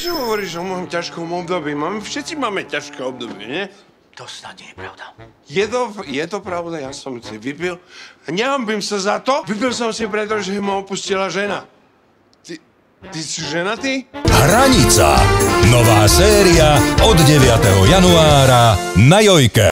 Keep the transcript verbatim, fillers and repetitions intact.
Čo hovoríš o môjom ťažkom období? Máme, všetci máme ťažké obdobie, nie? To snad nie je pravda. Je to, je to pravda, ja som si vypil. A nehambím sa za to. Vypil som si, pretože ma opustila žena. Ty, ty si ženatý? Hranica. Nová séria od deviateho januára na Jojke.